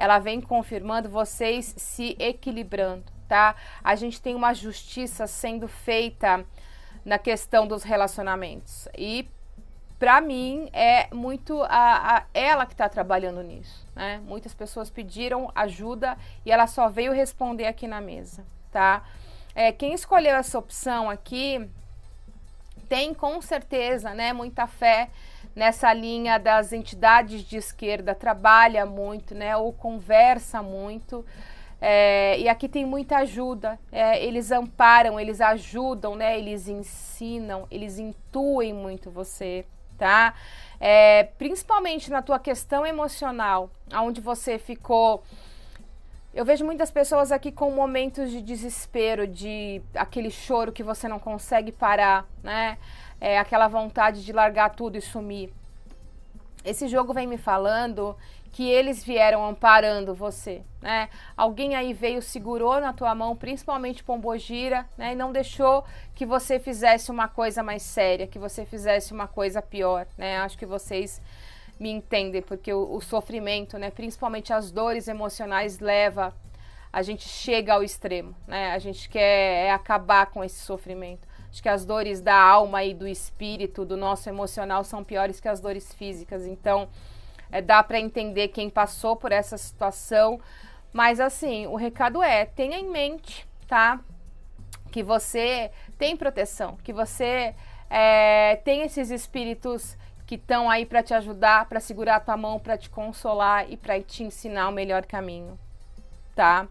vocês se equilibrando, tá? A gente tem uma justiça sendo feita na questão dos relacionamentos. E pra mim é muito ela que tá trabalhando nisso, né? Muitas pessoas pediram ajuda e ela só veio responder aqui na mesa, tá? Quem escolheu essa opção aqui tem com certeza, né, muita fé nessa linha das entidades de esquerda, trabalha muito, né, ou conversa muito. E aqui tem muita ajuda, eles amparam, eles ajudam, né, eles ensinam, eles intuem muito você, tá? Principalmente na tua questão emocional, onde você ficou... Eu vejo muitas pessoas aqui com momentos de desespero, de aquele choro que você não consegue parar, né? Aquela vontade de largar tudo e sumir. Esse jogo vem me falando que eles vieram amparando você, né? Alguém aí veio, segurou na tua mão, principalmente Pombogira, né? E não deixou que você fizesse uma coisa mais séria, que você fizesse uma coisa pior, né? Acho que vocês me entendem, porque o sofrimento, né? Principalmente as dores emocionais a gente chega ao extremo, né? A gente quer acabar com esse sofrimento. Acho que as dores da alma e do espírito, do nosso emocional, são piores que as dores físicas. Então, dá para entender quem passou por essa situação. Mas, assim, o recado tenha em mente, tá? Que você tem proteção, que você tem esses espíritos que estão aí para te ajudar, para segurar a tua mão, para te consolar e para te ensinar o melhor caminho, tá?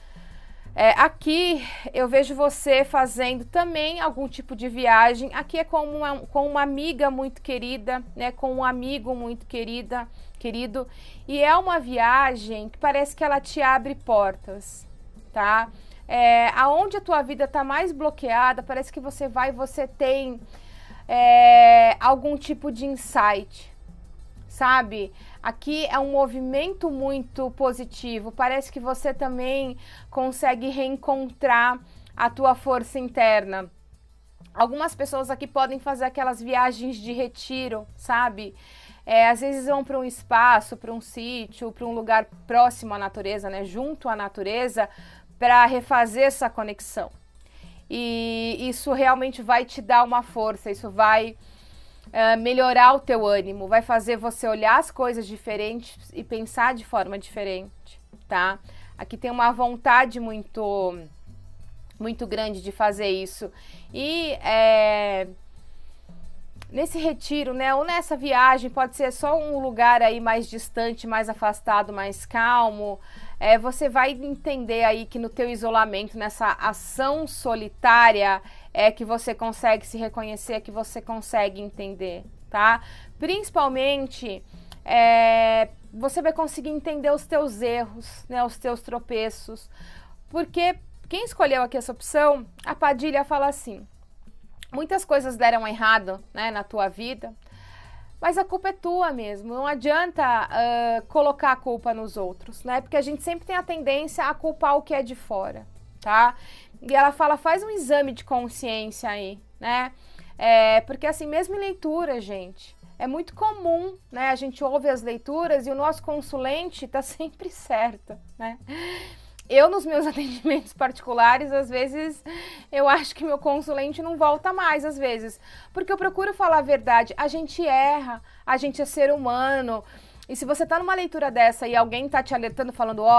Aqui eu vejo você fazendo também algum tipo de viagem. Aqui é com uma amiga muito querida, né? Com um amigo muito querido. E é uma viagem que parece que ela te abre portas, tá? Aonde a tua vida tá mais bloqueada, parece que você tem algum tipo de insight, sabe? Aqui é um movimento muito positivo, parece que você também consegue reencontrar a tua força interna. Algumas pessoas aqui podem fazer aquelas viagens de retiro, sabe? Às vezes vão para um espaço, para um sítio, para um lugar próximo à natureza, né? Junto à natureza, para refazer essa conexão. E isso realmente vai te dar uma força, isso vai melhorar o teu ânimo, vai fazer você olhar as coisas diferentes e pensar de forma diferente, tá? Aqui tem uma vontade muito grande de fazer isso. E nesse retiro, né, ou nessa viagem, pode ser só um lugar aí mais distante, mais afastado, mais calmo. Você vai entender aí que no teu isolamento, nessa ação solitária, que você consegue se reconhecer, que você consegue entender, tá? Principalmente, você vai conseguir entender os teus erros, né, os teus tropeços. Porque quem escolheu aqui essa opção, a Padilha fala assim: muitas coisas deram errado, né, na tua vida, mas a culpa é tua mesmo. Não adianta colocar a culpa nos outros, né? Porque a gente sempre tem a tendência a culpar o que é de fora, tá? E ela fala, faz um exame de consciência aí, né? Porque assim, mesmo em leitura, gente, é muito comum, né? A gente ouve as leituras e o nosso consulente tá sempre certo, né? Eu, nos meus atendimentos particulares, às vezes, eu acho que meu consulente não volta mais, às vezes. Porque eu procuro falar a verdade. A gente erra, a gente é ser humano. E se você tá numa leitura dessa e alguém tá te alertando, falando,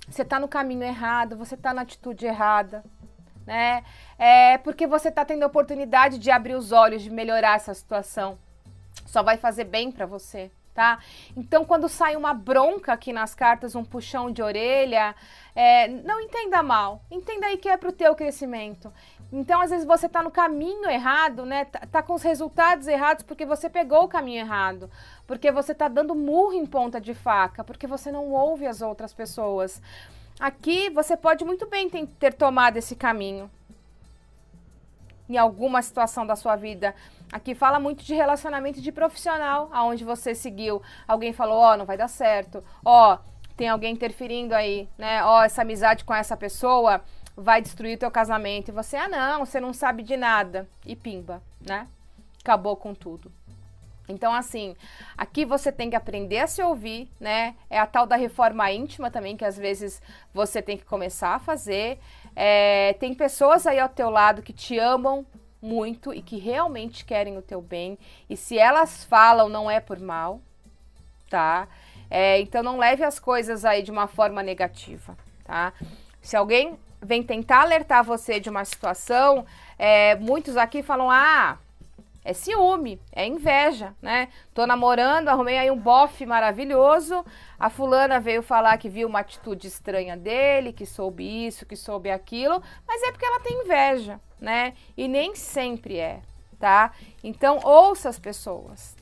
você tá no caminho errado, você tá na atitude errada, né? É porque você tá tendo a oportunidade de abrir os olhos, de melhorar essa situação. Só vai fazer bem pra você, tá? Então, quando sai uma bronca aqui nas cartas, um puxão de orelha, não entenda mal. Entenda aí que é pro teu crescimento. Então, às vezes, você tá no caminho errado, né? Tá com os resultados errados porque você pegou o caminho errado. Porque você tá dando murro em ponta de faca. Porque você não ouve as outras pessoas. Aqui, você pode muito bem ter tomado esse caminho em alguma situação da sua vida. Aqui fala muito de relacionamento de profissional, aonde você seguiu. Alguém falou, ó, não vai dar certo. Ó, tem alguém interferindo aí, né? Ó, essa amizade com essa pessoa vai destruir o teu casamento. E você, não, você não sabe de nada. E pimba, né? Acabou com tudo. Então, assim, aqui você tem que aprender a se ouvir, né? É a tal da reforma íntima também, que às vezes você tem que começar a fazer. Tem pessoas aí ao teu lado que te amam muito e que realmente querem o teu bem. E se elas falam, não é por mal, tá? Então, não leve as coisas aí de uma forma negativa, tá? Se alguém vem tentar alertar você de uma situação, muitos aqui falam, é ciúme, é inveja, né? Tô namorando, arrumei aí um bofe maravilhoso, a fulana veio falar que viu uma atitude estranha dele, que soube isso, que soube aquilo, mas é porque ela tem inveja, né? E nem sempre tá? Então, ouça as pessoas.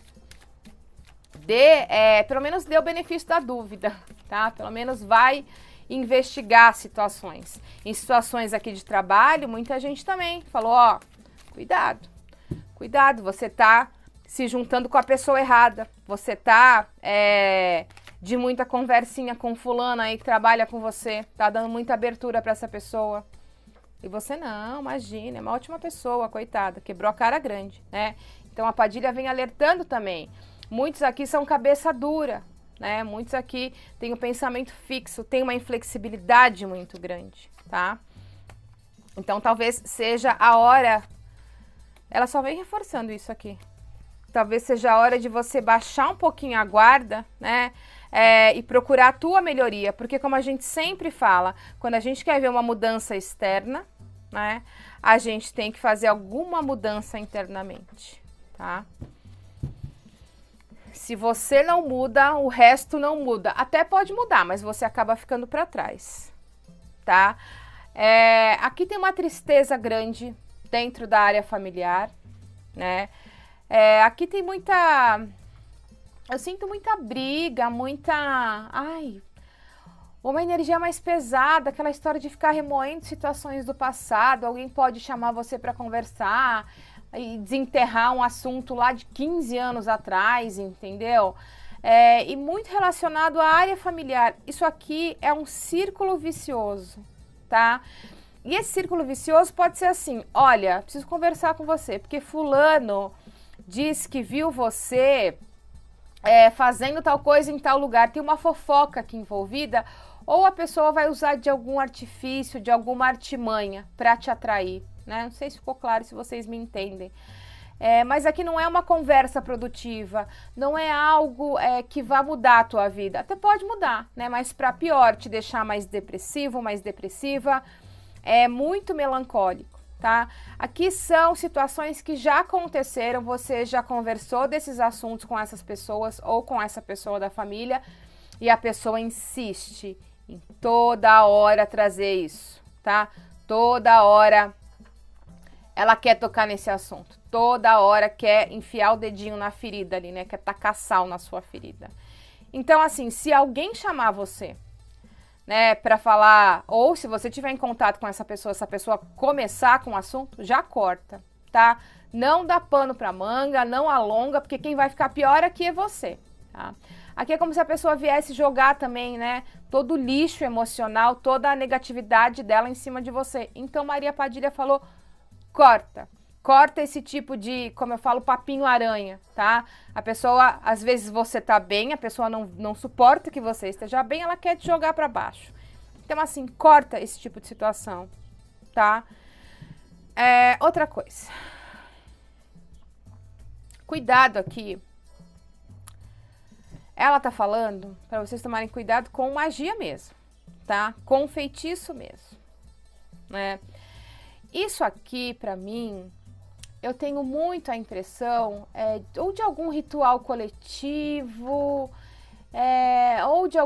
Pelo menos dê o benefício da dúvida, tá? Pelo menos vai investigar situações. Em situações aqui de trabalho, muita gente também falou, ó, cuidado. Cuidado, você tá se juntando com a pessoa errada. Você tá de muita conversinha com fulano aí que trabalha com você. Tá dando muita abertura para essa pessoa. E você não, imagina, é uma ótima pessoa, coitada. Quebrou a cara grande, né? Então a Padilha vem alertando também. Muitos aqui são cabeça dura, né? Muitos aqui têm um pensamento fixo, têm uma inflexibilidade muito grande, tá? Então talvez seja a hora... Ela só vem reforçando isso aqui. Talvez seja a hora de você baixar um pouquinho a guarda, né? E procurar a tua melhoria. Porque como a gente sempre fala, quando a gente quer ver uma mudança externa, né? A gente tem que fazer alguma mudança internamente, tá? Se você não muda, o resto não muda. Até pode mudar, mas você acaba ficando para trás, tá? Aqui tem uma tristeza grande dentro da área familiar, né? Aqui tem muita... Eu sinto muita briga, uma energia mais pesada, aquela história de ficar remoendo situações do passado. Alguém pode chamar você para conversar e desenterrar um assunto lá de 15 anos atrás, entendeu? E muito relacionado à área familiar. Isso aqui é um círculo vicioso, tá? E esse círculo vicioso pode ser assim, olha, preciso conversar com você, porque fulano diz que viu você fazendo tal coisa em tal lugar, tem uma fofoca aqui envolvida, ou a pessoa vai usar de algum artifício, de alguma artimanha para te atrair, né? Não sei se ficou claro, se vocês me entendem. Mas aqui não é uma conversa produtiva, não é algo que vá mudar a tua vida. Até pode mudar, né? Mas para pior, te deixar mais depressivo, mais depressiva, muito melancólico, tá? Aqui são situações que já aconteceram, você já conversou desses assuntos com essas pessoas ou com essa pessoa da família e a pessoa insiste em toda hora trazer isso, tá? Toda hora ela quer tocar nesse assunto, toda hora quer enfiar o dedinho na ferida ali, né? Quer tacar sal na sua ferida. Então, assim, se alguém chamar você, né, para falar, ou se você tiver em contato com essa pessoa começar com o assunto, já corta, tá? Não dá pano pra manga, não alonga, porque quem vai ficar pior aqui é você, tá? Aqui é como se a pessoa viesse jogar também, né, todo o lixo emocional, toda a negatividade dela em cima de você. Então Maria Padilha falou, corta. Corta esse tipo de, como eu falo, papinho aranha, tá? A pessoa, às vezes você tá bem, a pessoa não suporta que você esteja bem, ela quer te jogar para baixo. Então, assim, corta esse tipo de situação, tá? Outra coisa. Cuidado aqui. Ela tá falando para vocês tomarem cuidado com magia mesmo, tá? Com feitiço mesmo, né? Isso aqui, pra mim, eu tenho muito a impressão ou de algum ritual coletivo, ou de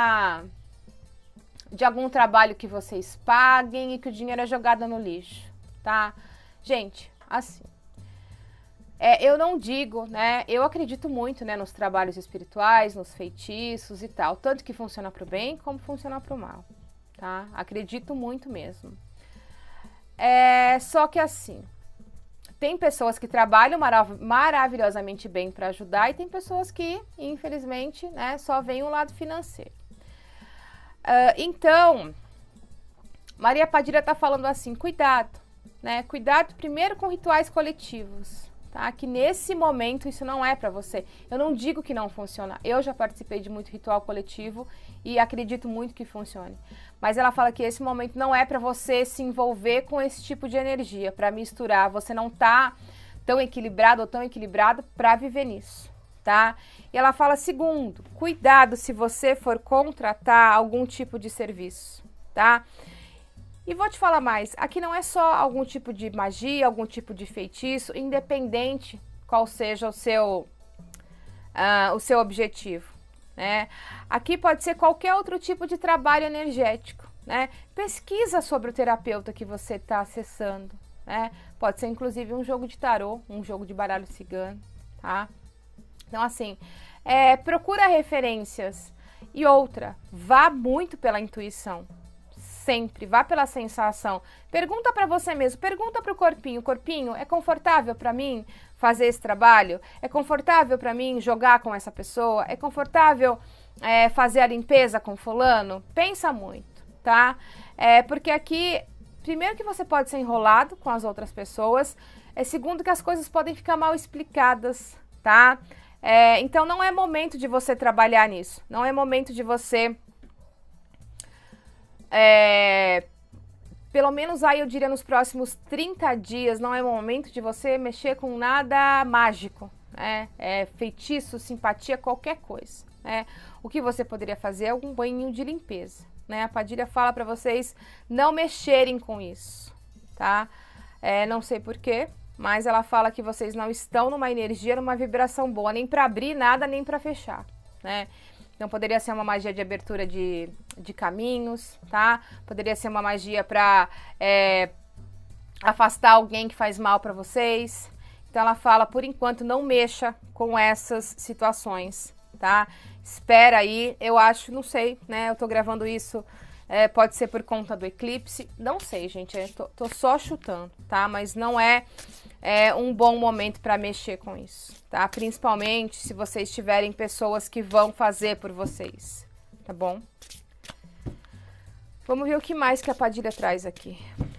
algum trabalho que vocês paguem e que o dinheiro é jogado no lixo, tá? Gente, assim, eu não digo, né? Eu acredito muito, né, nos trabalhos espirituais, nos feitiços e tal, tanto que funciona pro bem como funciona pro mal, tá? Acredito muito mesmo. Só que assim, tem pessoas que trabalham maravilhosamente bem para ajudar e tem pessoas que, infelizmente, né, só veem o lado financeiro. Então, Maria Padilha está falando assim, cuidado, né? Cuidado primeiro com rituais coletivos, tá? Que nesse momento isso não é para você. Eu não digo que não funciona. Eu já participei de muito ritual coletivo e acredito muito que funcione. Mas ela fala que esse momento não é para você se envolver com esse tipo de energia, para misturar. Você não tá tão equilibrado ou tão equilibrado para viver nisso, tá? E ela fala, segundo, cuidado se você for contratar algum tipo de serviço, tá? E vou te falar mais, aqui não é só algum tipo de magia, algum tipo de feitiço, independente qual seja o seu objetivo, né? Aqui pode ser qualquer outro tipo de trabalho energético, né? Pesquisa sobre o terapeuta que você está acessando, né? Pode ser inclusive um jogo de tarô, um jogo de baralho cigano, tá? Então assim, procura referências. E outra, vá muito pela intuição. Sempre, vá pela sensação. Pergunta para você mesmo, pergunta para o corpinho. Corpinho, é confortável para mim fazer esse trabalho? É confortável para mim jogar com essa pessoa? É confortável fazer a limpeza com fulano? Pensa muito, tá? Porque aqui, primeiro que você pode ser enrolado com as outras pessoas. Segundo que as coisas podem ficar mal explicadas, tá? Então não é momento de você trabalhar nisso. Não é momento de você... pelo menos aí eu diria nos próximos 30 dias, não é momento de você mexer com nada mágico, né? Feitiço, simpatia, qualquer coisa, né? O que você poderia fazer é um banho de limpeza, né? A Padilha fala para vocês não mexerem com isso, tá? Não sei porquê, mas ela fala que vocês não estão numa energia, numa vibração boa, nem para abrir nada, nem para fechar, né? Então, poderia ser uma magia de abertura de caminhos, tá? Poderia ser uma magia para afastar alguém que faz mal para vocês. Então, ela fala, por enquanto, não mexa com essas situações, tá? Espera aí, eu acho, não sei, né? Eu tô gravando isso, pode ser por conta do eclipse. Não sei, gente, tô só chutando, tá? Mas não é um bom momento para mexer com isso, tá? Principalmente se vocês tiverem pessoas que vão fazer por vocês, tá bom? Vamos ver o que mais que a Padilha traz aqui.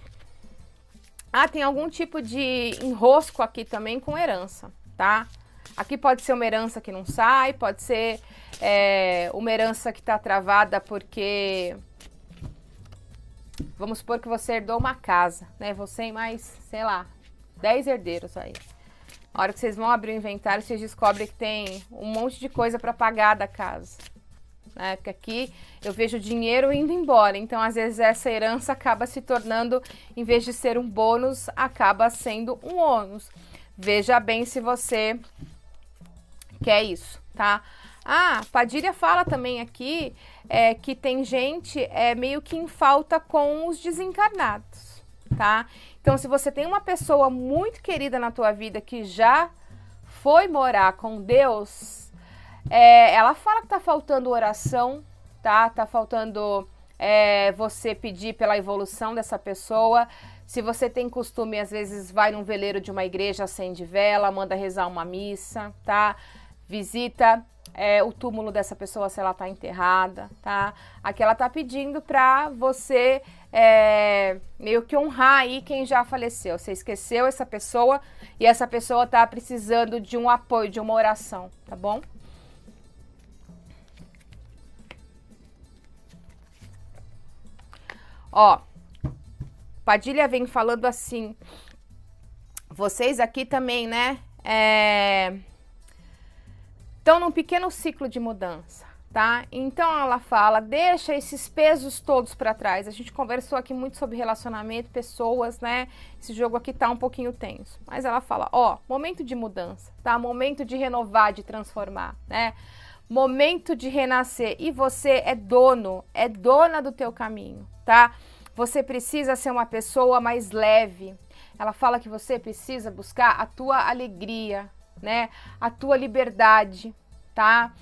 Tem algum tipo de enrosco aqui também com herança, tá? Aqui pode ser uma herança que não sai, pode ser uma herança que tá travada porque... Vamos supor que você herdou uma casa, né? Você e mais, sei lá, 10 herdeiros aí. Na hora que vocês vão abrir o inventário, vocês descobrem que tem um monte de coisa para pagar da casa, né? Porque aqui eu vejo dinheiro indo embora. Então, às vezes, essa herança acaba se tornando, em vez de ser um bônus, acaba sendo um ônus. Veja bem se você quer isso, tá? Padilha fala também aqui que tem gente meio que em falta com os desencarnados, tá? Então, se você tem uma pessoa muito querida na tua vida que já foi morar com Deus, ela fala que tá faltando oração, tá? Tá faltando você pedir pela evolução dessa pessoa. Se você tem costume, às vezes vai num veleiro de uma igreja, acende vela, manda rezar uma missa, tá? Visita o túmulo dessa pessoa se ela tá enterrada, tá? Aqui ela tá pedindo pra você meio que honrar aí quem já faleceu. Você esqueceu essa pessoa e essa pessoa tá precisando de um apoio, de uma oração, tá bom? Ó, Padilha vem falando assim, vocês aqui também, né, estão num pequeno ciclo de mudança, tá? Então ela fala, deixa esses pesos todos para trás. A gente conversou aqui muito sobre relacionamento, pessoas, né? Esse jogo aqui tá um pouquinho tenso. Mas ela fala, ó, momento de mudança, tá? Momento de renovar, de transformar, né? Momento de renascer. E você é dona do teu caminho, tá? Você precisa ser uma pessoa mais leve. Ela fala que você precisa buscar a tua alegria, né? A tua liberdade, tá?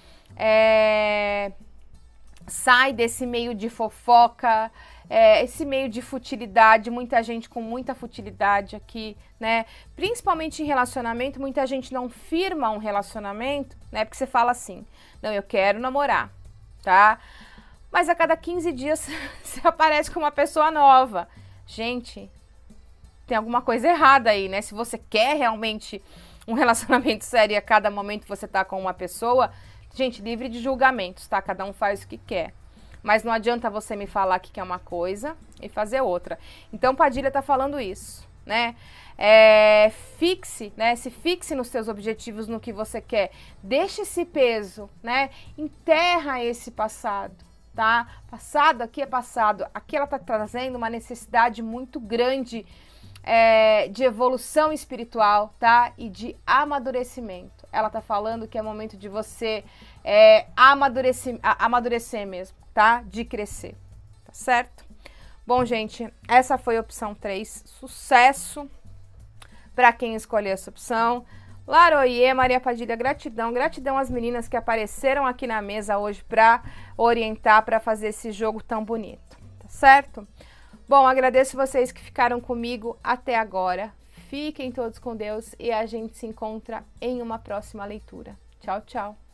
Sai desse meio de fofoca, esse meio de futilidade, muita gente com muita futilidade aqui, né? Principalmente em relacionamento, muita gente não firma um relacionamento, né? Porque você fala assim, não, eu quero namorar, tá? Mas a cada 15 dias você aparece com uma pessoa nova. Gente, tem alguma coisa errada aí, né? Se você quer realmente um relacionamento sério e a cada momento você tá com uma pessoa, gente, livre de julgamentos, tá? Cada um faz o que quer. Mas não adianta você me falar que quer uma coisa e fazer outra. Então, Padilha tá falando isso, né? Fixe, né? Se fixe nos seus objetivos, no que você quer. Deixa esse peso, né? Enterra esse passado, tá? Passado aqui é passado. Aqui ela tá trazendo uma necessidade muito grande de evolução espiritual, tá? E de amadurecimento. Ela tá falando que é momento de você amadurecer mesmo, tá? De crescer, tá certo? Bom, gente, essa foi a opção 3. Sucesso para quem escolheu essa opção. Laroie, Maria Padilha, gratidão. Gratidão às meninas que apareceram aqui na mesa hoje para orientar, para fazer esse jogo tão bonito, tá certo? Bom, agradeço vocês que ficaram comigo até agora. Fiquem todos com Deus e a gente se encontra em uma próxima leitura. Tchau, tchau.